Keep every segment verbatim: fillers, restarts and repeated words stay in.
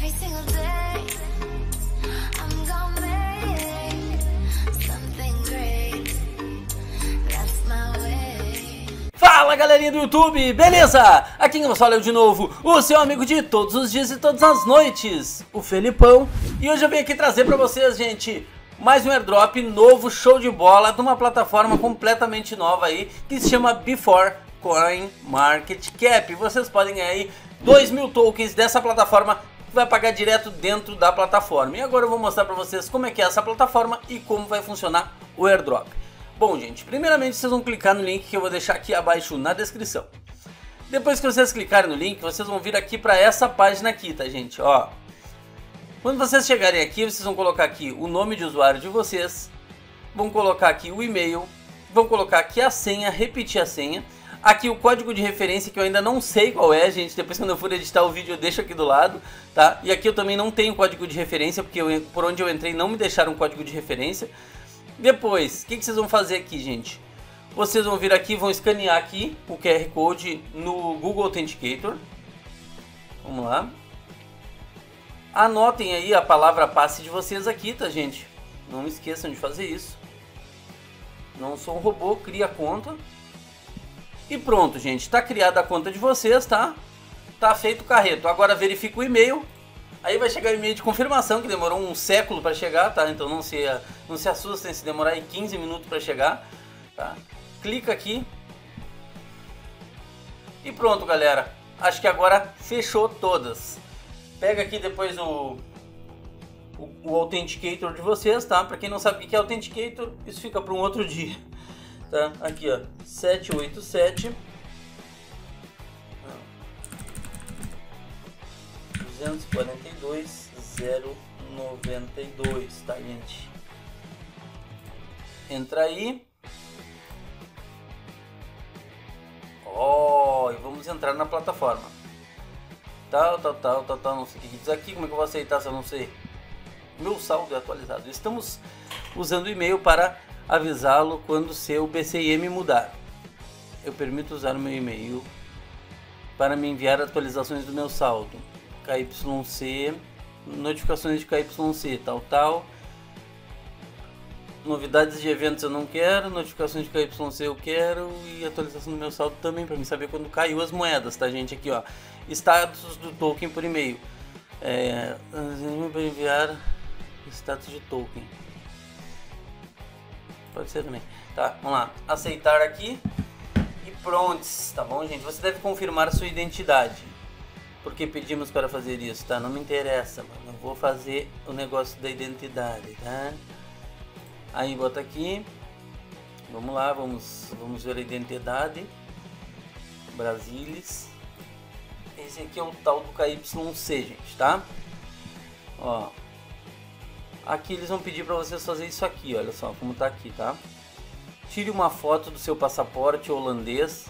every single day. I'm gonna make something great. That's my way. Fala galerinha do YouTube, beleza? Aqui quem vos fala eu de novo, o seu amigo de todos os dias e todas as noites, o Felipão. E hoje eu venho aqui trazer pra vocês, gente, mais um airdrop novo, show de bola, de uma plataforma completamente nova aí, que se chama Before Coin Market Cap. Vocês podem ganhar aí dois mil tokens dessa plataforma, que vai pagar direto dentro da plataforma. E agora eu vou mostrar pra vocês como é que é essa plataforma e como vai funcionar o airdrop. Bom, gente, primeiramente vocês vão clicar no link que eu vou deixar aqui abaixo na descrição. Depois que vocês clicarem no link, vocês vão vir aqui para essa página aqui, tá, gente? Ó, quando vocês chegarem aqui, vocês vão colocar aqui o nome de usuário de vocês, vão colocar aqui o e-mail, vão colocar aqui a senha, repetir a senha, aqui o código de referência que eu ainda não sei qual é, gente, depois quando eu for editar o vídeo eu deixo aqui do lado, tá? E aqui eu também não tenho código de referência, porque eu, por onde eu entrei não me deixaram código de referência. Depois, o que, que vocês vão fazer aqui, gente? Vocês vão vir aqui, vão escanear aqui o Q R Code no Google Authenticator. Vamos lá. Anotem aí a palavra passe de vocês aqui, tá, gente? Não esqueçam de fazer isso. Não sou um robô, cria a conta. E pronto, gente. Tá criada a conta de vocês, tá? Tá feito o carreto. Agora verifica o e-mail. Aí vai chegar o e-mail de confirmação, que demorou um século para chegar, tá? Então não se, não se assustem se demorar aí quinze minutos para chegar, tá? Clica aqui. E pronto, galera. Acho que agora fechou todas. Pega aqui depois o, o, o Authenticator de vocês, tá? Para quem não sabe o que é Authenticator, isso fica para um outro dia, tá? Aqui, ó, sete oito sete duzentos e quarenta e dois, zero noventa e dois, tá, gente? Entra aí. Ó, oh, e vamos entrar na plataforma. Tal, tal, tal, tal, tal, não sei o que diz aqui, como é que eu vou aceitar se eu não sei? Meu saldo é atualizado. Estamos usando o e-mail para avisá-lo quando seu B C I M mudar. Eu permito usar o meu e-mail para me enviar atualizações do meu saldo. K Y C, notificações de K Y C, tal, tal. Novidades de eventos eu não quero, notificações de K Y C eu quero e atualização do meu saldo também, para mim saber quando caiu as moedas, tá, gente? Aqui, ó, status do token por e-mail. É, para enviar status de token. Pode ser também. Tá, vamos lá. Aceitar aqui e pronto, tá bom, gente? Você deve confirmar a sua identidade. Porque pedimos para fazer isso, tá? Não me interessa, mano. Eu vou fazer o negócio da identidade, tá? Aí bota aqui. Vamos lá, vamos, vamos ver a identidade. Brasilis. Esse aqui é o tal do K Y C, gente, tá? Ó. Aqui eles vão pedir para vocês fazer isso aqui, olha só como tá aqui, tá? Tire uma foto do seu passaporte holandês.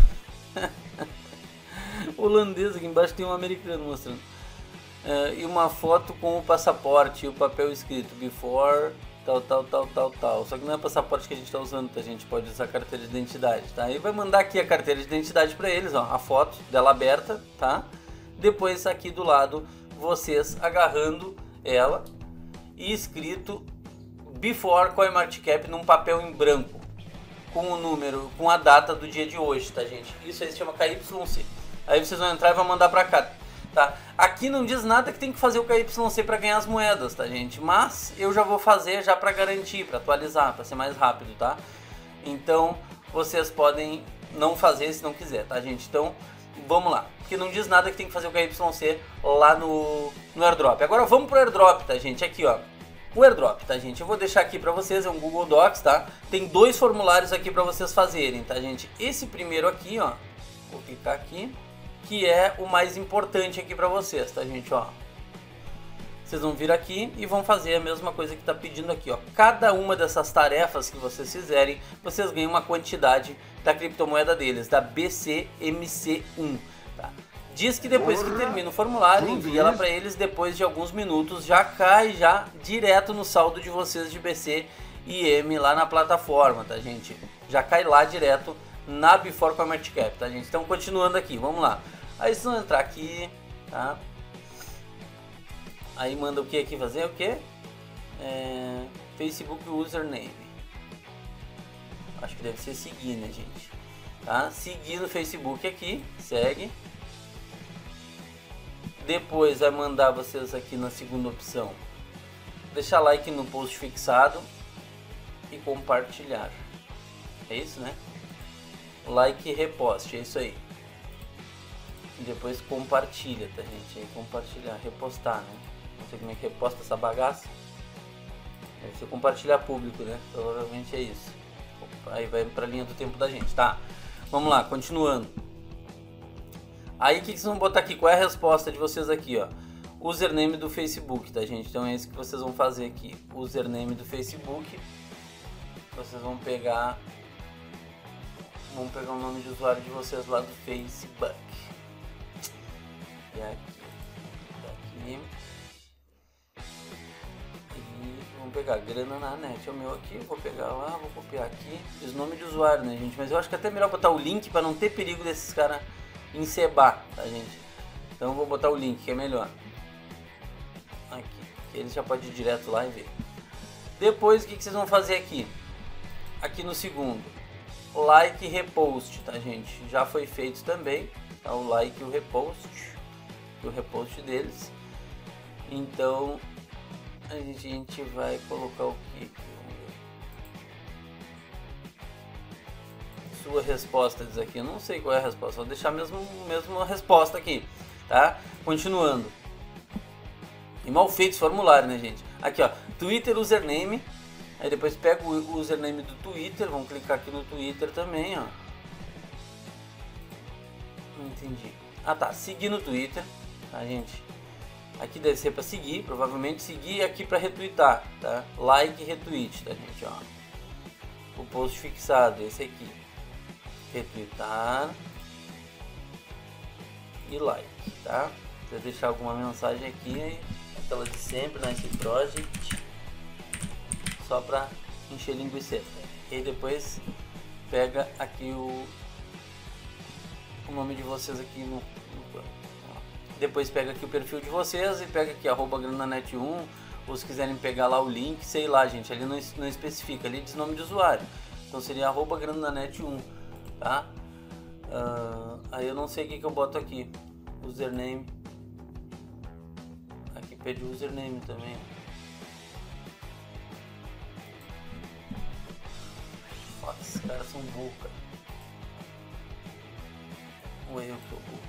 Holandês, aqui embaixo tem um americano mostrando. Uh, e uma foto com o passaporte e o papel escrito before tal, tal, tal, tal, tal. Só que não é passaporte que a gente está usando, tá? A gente pode usar carteira de identidade, tá? Aí vai mandar aqui a carteira de identidade para eles, ó, a foto dela aberta, tá? Depois aqui do lado, vocês agarrando ela e escrito Before Coin Market Cap num papel em branco, com o número, com a data do dia de hoje, tá, gente? Isso aí se chama K Y C. Aí vocês vão entrar e vão mandar pra cá, tá? Aqui não diz nada que tem que fazer o K Y C para ganhar as moedas, tá, gente? Mas eu já vou fazer já para garantir, para atualizar, para ser mais rápido, tá? Então vocês podem não fazer se não quiser, tá, gente? Então vamos lá, porque não diz nada que tem que fazer o K Y C lá no, no airdrop. Agora vamos pro airdrop, tá, gente? Aqui, ó, o airdrop, tá, gente? Eu vou deixar aqui para vocês, é um Google Docs, tá? Tem dois formulários aqui para vocês fazerem, tá, gente? Esse primeiro aqui, ó, vou clicar aqui, que é o mais importante aqui para vocês, tá, gente? Ó, vocês vão vir aqui e vão fazer a mesma coisa que tá pedindo aqui, ó. Cada uma dessas tarefas que vocês fizerem, vocês ganham uma quantidade da criptomoeda deles, da B C M C um, tá? Diz que depois que termina o formulário, envia ela para eles, depois de alguns minutos já cai já direto no saldo de vocês de B C I M lá na plataforma, tá, gente? Já cai lá direto na Before Coin Market Cap, tá, gente? Então continuando aqui, vamos lá. Aí vocês vão entrar aqui, tá? Aí manda o que aqui fazer? O que? É, Facebook username. Acho que deve ser seguir, né, gente? Tá? Seguir no Facebook aqui, segue. Depois vai mandar vocês aqui na segunda opção, deixar like no post fixado e compartilhar. É isso, né? Like e reposte, é isso aí. E depois compartilha, tá, gente? Aí compartilhar, repostar, né? Não sei como é que reposta essa bagaça. Deve ser compartilhar público, né? Provavelmente é isso. Aí vai pra linha do tempo da gente, tá? Vamos lá, continuando. Aí o que, que vocês vão botar aqui? Qual é a resposta de vocês aqui, ó? Username do Facebook, tá, gente? Então é isso que vocês vão fazer aqui. Username do Facebook. Vocês vão pegar... Vão pegar o nome de usuário de vocês lá do Facebook. E aqui. Aqui. E vamos pegar grana na net. É o meu aqui. Vou pegar lá, vou copiar aqui. Diz nome de usuário, né, gente? Mas eu acho que é até melhor botar o link para não ter perigo desses caras encebar, tá, gente? Então eu vou botar o link que é melhor. Aqui. Que ele já pode ir direto lá e ver. Depois o que, que vocês vão fazer aqui? Aqui no segundo. Like e repost, tá, gente? Já foi feito também, tá? O like e o repost, o repost deles. Então a gente vai colocar o que? Sua resposta diz aqui, eu não sei qual é a resposta, vou deixar mesmo mesmo a resposta aqui, tá? Continuando. E mal feito esse formulário, né, gente? Aqui, ó, Twitter username. Aí depois pega o username do Twitter, vamos clicar aqui no Twitter também, ó. Não entendi. Ah, tá, seguir no Twitter, tá, gente? Aqui deve ser para seguir, provavelmente seguir aqui para retweetar, tá? Like e retweet, tá, gente, ó. O post fixado, esse aqui. Retweetar e like, tá? Se eu deixar alguma mensagem aqui, aquela de sempre, nice project. Só para encher linguiça. E aí depois pega aqui o, o nome de vocês aqui no, no depois pega aqui o perfil de vocês e pega aqui arroba grananet um, ou se quiserem pegar lá o link, sei lá, gente, ali não, não especifica, ali diz nome de usuário, então seria arroba grananet um, tá? Uh, aí eu não sei o que, que eu boto aqui, username, aqui pede username também. Esses caras são burros, cara. Ou eu que sou burro?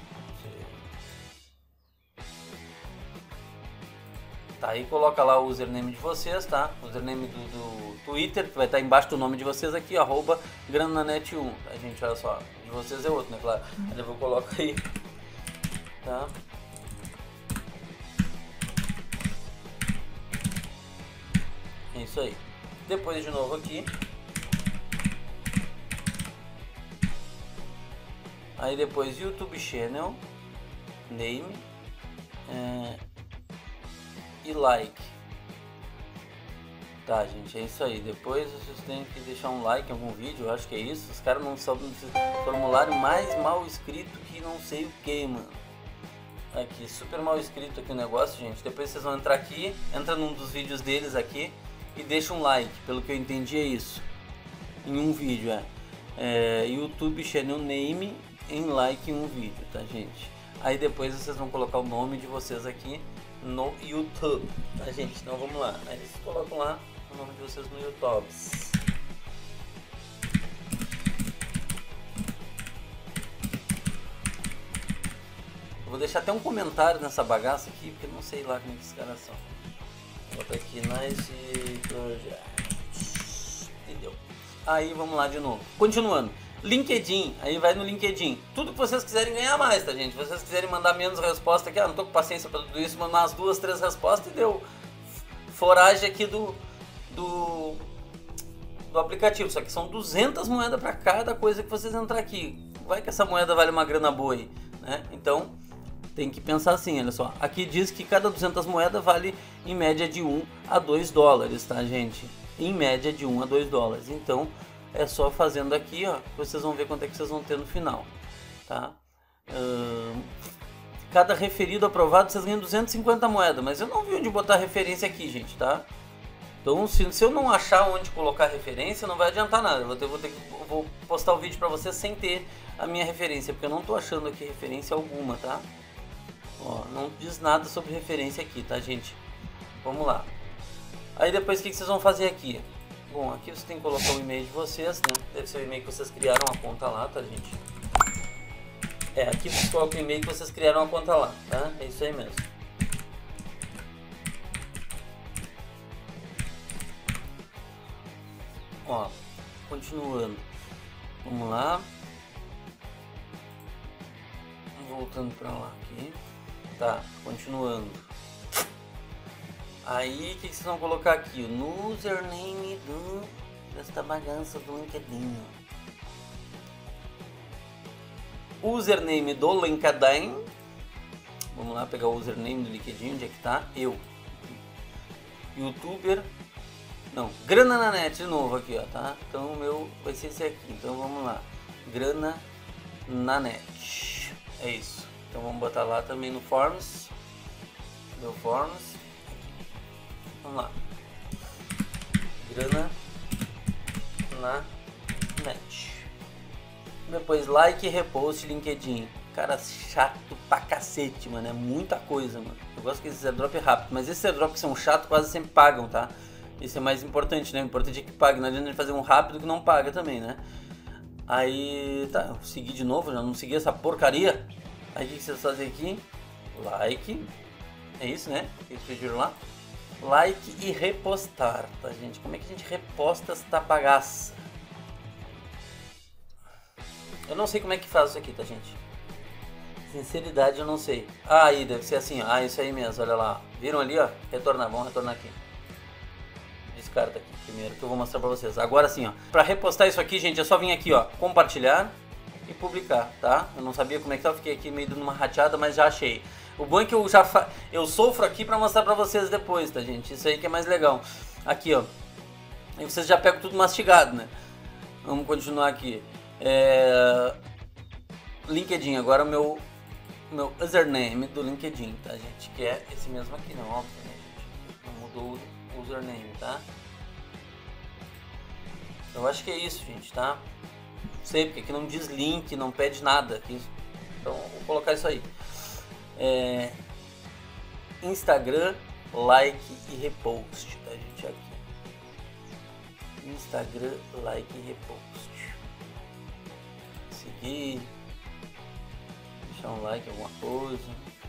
Tá, aí coloca lá o username de vocês, tá? O username do, do Twitter, que vai estar embaixo do nome de vocês aqui, arroba grananet um. Tá, gente, olha só. De vocês é outro, né? Claro. Aí eu vou colocar aí. Tá? É isso aí. Depois de novo aqui. Aí depois YouTube Channel, Name é, e Like. Tá, gente, é isso aí. Depois vocês têm que deixar um like em algum vídeo, eu acho que é isso. Os caras não sabem o formulário mais mal escrito que não sei o que, mano. Aqui, super mal escrito aqui o negócio, gente. Depois vocês vão entrar aqui, entra num dos vídeos deles aqui e deixa um like. Pelo que eu entendi é isso. Em um vídeo, é. é YouTube Channel Name em like em um vídeo, tá, gente? Aí depois vocês vão colocar o nome de vocês aqui no YouTube, tá, gente? Então vamos lá. Aí vocês colocam lá o nome de vocês no YouTube. Eu vou deixar até um comentário nessa bagaça aqui, porque eu não sei lá como é que esses caras são. Vou botar aqui Nice Project. Entendeu? Aí vamos lá de novo. Continuando. LinkedIn, aí vai no LinkedIn. Tudo que vocês quiserem ganhar mais, tá, gente? Se vocês quiserem mandar menos resposta aqui, ah, não tô com paciência para tudo isso, mandar umas duas, três respostas e deu foragem aqui do, do, do aplicativo. Só que são duzentas moedas para cada coisa que vocês entrar aqui. Vai que essa moeda vale uma grana boa aí, né? Então, tem que pensar assim, olha só. Aqui diz que cada duzentas moedas vale em média de um a dois dólares, tá, gente? Em média de um a dois dólares. Então, é só fazendo aqui, ó, que vocês vão ver quanto é que vocês vão ter no final, tá? Hum, cada referido aprovado vocês ganham duzentas e cinquenta moedas, mas eu não vi onde botar referência aqui, gente, tá? Então, se, se eu não achar onde colocar referência, não vai adiantar nada. Eu vou, ter, vou, ter, vou postar o vídeo pra vocês sem ter a minha referência, porque eu não tô achando aqui referência alguma, tá? Ó, não diz nada sobre referência aqui, tá, gente? Vamos lá. Aí depois o que, que vocês vão fazer aqui? Bom, aqui você tem que colocar o e-mail de vocês, né? Deve ser o e-mail que vocês criaram a conta lá, tá, gente? É, aqui vocês colocam o e-mail que vocês criaram a conta lá, tá? É isso aí mesmo. Ó, continuando. Vamos lá. Voltando pra lá aqui. Tá, continuando. Aí, o que, que vocês vão colocar aqui? No username do, desta bagaça do LinkedIn. Username do LinkedIn. Vamos lá pegar o username do LinkedIn. Onde é que tá? Eu. Youtuber. Não, Grana na Net de novo aqui, ó, tá? Então o meu vai ser esse aqui. Então vamos lá. Grana na Net. É isso. Então vamos botar lá também no Forms. Meu Forms. Vamos lá. Grana na Net. Depois like e repost LinkedIn. Cara chato pra cacete, mano. É muita coisa, mano. Eu gosto que esses airdrop é rápido, mas esses airdrop que são chatos quase sempre pagam, tá? Isso é mais importante, né? O importante é que pague. Não adianta fazer um rápido que não paga também, né? Aí, tá. Eu segui de novo, já não segui essa porcaria. Aí o que vocês fazem aqui? Like. É isso, né? O que vocês pediram lá? Like e repostar, tá, gente? Como é que a gente reposta essa bagaça? Eu não sei como é que faz isso aqui, tá, gente? Sinceridade, eu não sei. Ah, aí, deve ser assim, ó. Ah, isso aí mesmo, olha lá. Viram ali, ó? Retornar, vamos retornar aqui. Descarta aqui primeiro, que eu vou mostrar pra vocês. Agora sim, ó. Pra repostar isso aqui, gente, é só vir aqui, ó. Compartilhar e publicar, tá? Eu não sabia como é que tava, fiquei aqui meio dando uma rateada, mas já achei. O bom é que eu já fa... eu sofro aqui pra mostrar pra vocês depois, tá, gente? Isso aí que é mais legal. Aqui, ó. Aí vocês já pegam tudo mastigado, né? Vamos continuar aqui. É... LinkedIn, agora o meu, meu username do LinkedIn, tá, gente? Que é esse mesmo aqui, não, óbvio, né, gente? Não mudou o username, tá? Eu acho que é isso, gente, tá? Não sei, porque aqui não diz link, não pede nada aqui. Então, vou colocar isso aí. É... Instagram, like e repost, tá, gente? Aqui. Instagram, like e repost. Seguir. Deixar um like, alguma coisa.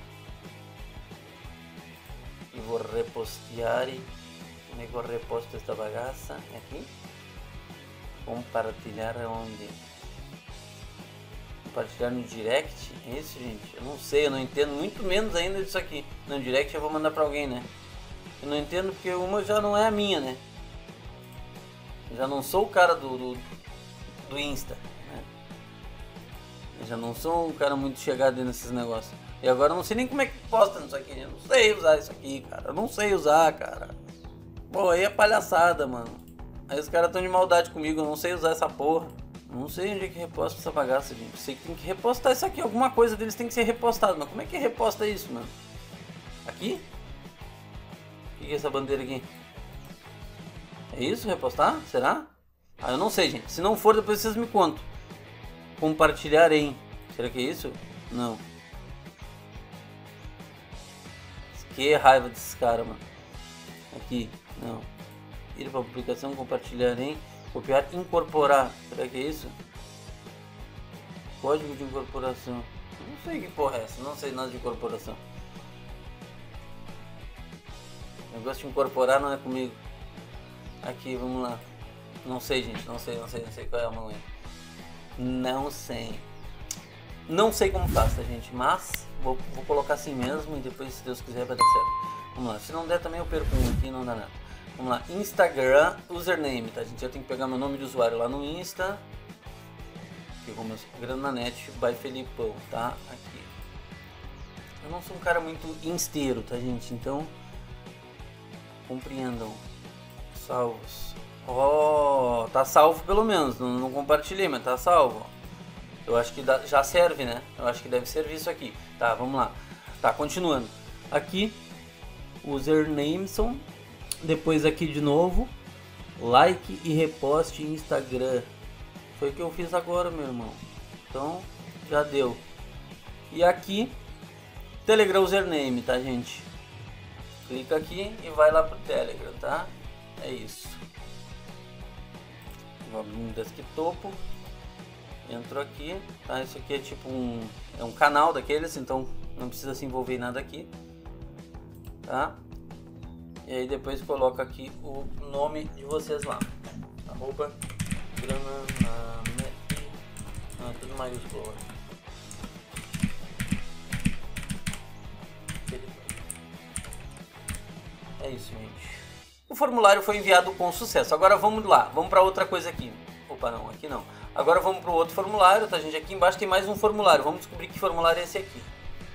E vou repostear. Como é que eu reposto esta bagaça? Aqui. Compartilhar aonde? Compartilhar no direct? É isso, gente? Eu não sei, eu não entendo muito menos ainda disso aqui. No direct eu vou mandar pra alguém, né? Eu não entendo porque uma já não é a minha, né? Eu já não sou o cara do, do, do Insta, né? Eu já não sou um cara muito chegado nesses negócios. E agora eu não sei nem como é que posta nisso aqui. Eu não sei usar isso aqui, cara. Eu não sei usar, cara. Pô, aí é palhaçada, mano. Aí os caras estão de maldade comigo, eu não sei usar essa porra. Não sei onde é que reposta essa bagaça, gente. Sei que tem que repostar isso aqui. Alguma coisa deles tem que ser repostada. Mas como é que reposta isso, mano? Aqui? O que é essa bandeira aqui? É isso? Repostar? Será? Ah, eu não sei, gente. Se não for, depois vocês me contam. Compartilhar em. Será que é isso? Não. Que raiva desses caras, mano. Aqui. Não. Ir para publicação, compartilhar em. Copiar, incorporar. Será que é isso? Código de incorporação. Não sei que porra é essa. Não sei nada de incorporação. O negócio de incorporar não é comigo. Aqui, vamos lá. Não sei, gente. Não sei, não sei, não sei qual é a mamãe. Não sei. Não sei como faz, tá, gente? Mas vou, vou colocar assim mesmo e depois, se Deus quiser, vai dar certo. Vamos lá. Se não der também eu perco um aqui, não dá nada. Vamos lá, Instagram, username, tá, gente? Eu tenho que pegar meu nome de usuário lá no Insta. Aqui, como Grana na Net, by Felipão, tá? Aqui. Eu não sou um cara muito insteiro, tá, gente? Então, compreendam. Salvos. Ó, oh, tá salvo pelo menos. Não, não compartilhei, mas tá salvo. Eu acho que dá, já serve, né? Eu acho que deve servir isso aqui. Tá, vamos lá. Tá, continuando. Aqui, usernameson. Depois aqui de novo, like e reposte em Instagram. Foi o que eu fiz agora, meu irmão. Então, já deu. E aqui, Telegram username, tá, gente? Clica aqui e vai lá pro Telegram, tá? É isso. Vamos no desktop. Entro aqui, tá? Isso aqui é tipo um, é um canal daqueles, então não precisa se envolver em nada aqui, tá? E aí depois coloca aqui o nome de vocês lá. Arroba Grananamete. Ah, tudo maiúsculo. É isso, gente. O formulário foi enviado com sucesso. Agora vamos lá, vamos para outra coisa aqui. Opa, não, aqui não. Agora vamos para o outro formulário, tá, gente? Aqui embaixo tem mais um formulário. Vamos descobrir que formulário é esse aqui.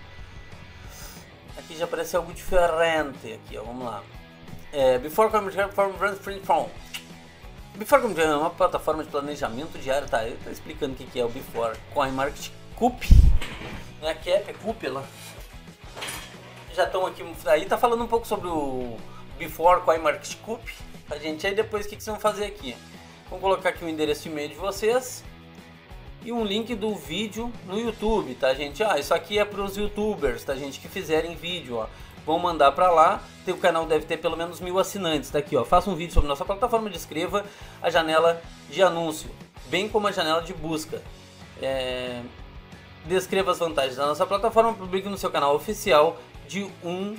Aqui já aparece algo diferente. Aqui, ó, vamos lá. É, Before Form Before é uma plataforma de planejamento diário, tá? Ele tá explicando o que, que é o Before CoinMarketCap. Não é Cap, é Cúpula. Já estão aqui, aí tá falando um pouco sobre o Before CoinMarketCap, tá, gente? Aí depois o que, que vocês vão fazer aqui? Vamos colocar aqui o endereço de e-mail de vocês e um link do vídeo no YouTube, tá, gente? Ah, isso aqui é para os YouTubers, tá, gente, que fizerem vídeo, ó. Vão mandar para lá. O canal deve ter pelo menos mil assinantes, tá aqui, ó. Faça um vídeo sobre nossa plataforma, descreva a janela de anúncio, bem como a janela de busca. É... Descreva as vantagens da nossa plataforma, publique no seu canal oficial de um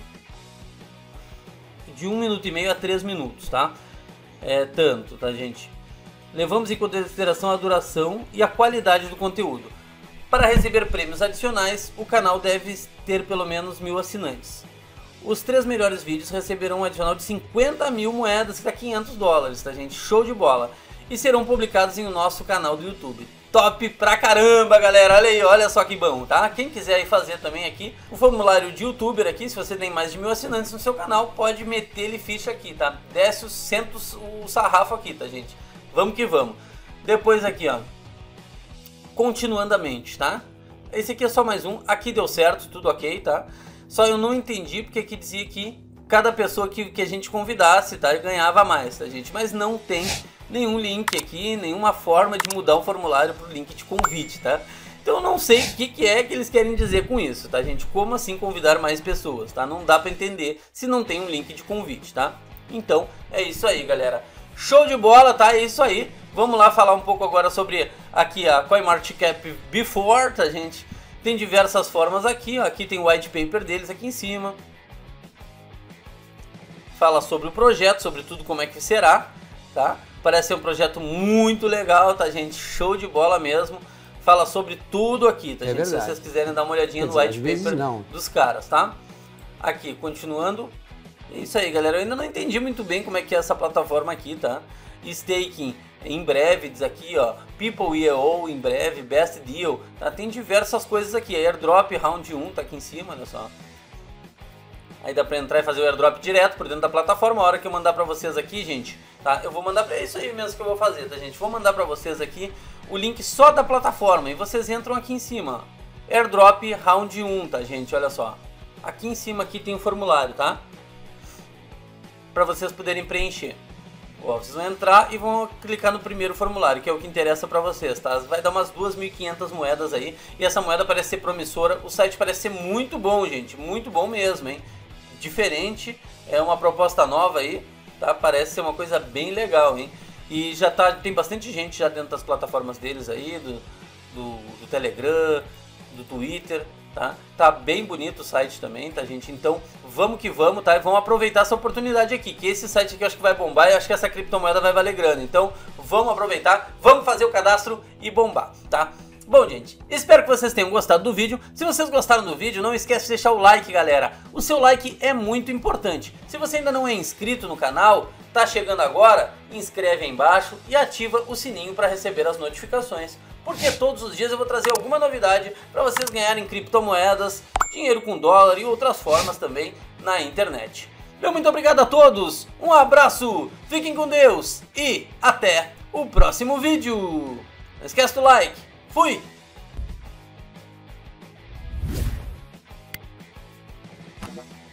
de um minuto e meio a três minutos, tá? É tanto, tá, gente? Levamos em consideração a duração e a qualidade do conteúdo. Para receber prêmios adicionais, o canal deve ter pelo menos mil assinantes. Os três melhores vídeos receberão um adicional de cinquenta mil moedas, que dá quinhentos dólares, tá, gente? Show de bola! E serão publicados em nosso canal do YouTube. Top pra caramba, galera! Olha aí, olha só que bom, tá? Quem quiser aí fazer também aqui o formulário de YouTuber aqui, se você tem mais de mil assinantes no seu canal, pode meter-lhe ficha aqui, tá? Desce o centos o sarrafo aqui, tá, gente? Vamos que vamos. Depois aqui, ó. Continuandamente, tá? Esse aqui é só mais um. Aqui deu certo, tudo ok, tá? Só eu não entendi porque aqui dizia que cada pessoa que, que a gente convidasse, tá? Ganhava mais, tá, gente? Mas não tem nenhum link aqui, nenhuma forma de mudar o formulário para o link de convite, tá? Então eu não sei o que, que é que eles querem dizer com isso, tá, gente? Como assim convidar mais pessoas, tá? Não dá para entender se não tem um link de convite, tá? Então é isso aí, galera. Show de bola, tá? É isso aí. Vamos lá falar um pouco agora sobre aqui a CoinMarketCap Before, tá, gente? Tem diversas formas aqui, ó. Aqui tem o white paper deles aqui em cima. Fala sobre o projeto, sobre tudo como é que será, tá? Parece ser um projeto muito legal, tá, gente? Show de bola mesmo. Fala sobre tudo aqui, tá, é gente? Verdade. Se vocês quiserem dar uma olhadinha Quer no dizer, white paper não. dos caras, tá? Aqui, continuando. É isso aí, galera. Eu ainda não entendi muito bem como é que é essa plataforma aqui, tá? Staking em breve, diz aqui, ó. People E O em breve, Best Deal, tá? Tem diversas coisas aqui. Airdrop Round um tá aqui em cima, olha só. Aí dá pra entrar e fazer o airdrop direto por dentro da plataforma. A hora que eu mandar pra vocês aqui, gente, tá? Eu vou mandar pra... É isso aí mesmo que eu vou fazer, tá, gente? Vou mandar pra vocês aqui o link só da plataforma. E vocês entram aqui em cima, ó. Airdrop Round um, tá, gente? Olha só. Aqui em cima aqui tem o formulário, tá? Pra vocês poderem preencher. Ó, vocês vão entrar e vão clicar no primeiro formulário, que é o que interessa pra vocês, tá? Vai dar umas duas mil e quinhentas moedas aí. E essa moeda parece ser promissora. O site parece ser muito bom, gente. Muito bom mesmo, hein? Diferente, é uma proposta nova aí, tá? Parece ser uma coisa bem legal, hein? E já tá, tem bastante gente já dentro das plataformas deles aí, do, do, do Telegram, do Twitter, tá? Tá bem bonito o site também, tá, gente? Então, vamos que vamos, tá? E vamos aproveitar essa oportunidade aqui, que esse site aqui eu acho que vai bombar e eu acho que essa criptomoeda vai valer grana. Então, vamos aproveitar, vamos fazer o cadastro e bombar, tá? Bom, gente, espero que vocês tenham gostado do vídeo. Se vocês gostaram do vídeo, não esquece de deixar o like, galera. O seu like é muito importante. Se você ainda não é inscrito no canal, tá chegando agora, inscreve aí embaixo e ativa o sininho para receber as notificações. Porque todos os dias eu vou trazer alguma novidade para vocês ganharem criptomoedas, dinheiro com dólar e outras formas também na internet. Meu muito obrigado a todos, um abraço, fiquem com Deus e até o próximo vídeo. Não esquece do like. Fui! né?